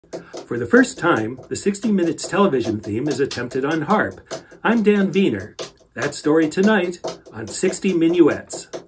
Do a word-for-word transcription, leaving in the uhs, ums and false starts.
For the first time, the sixty minutes television theme is attempted on harp. I'm Dan Wiener. That story tonight on sixty Minuets.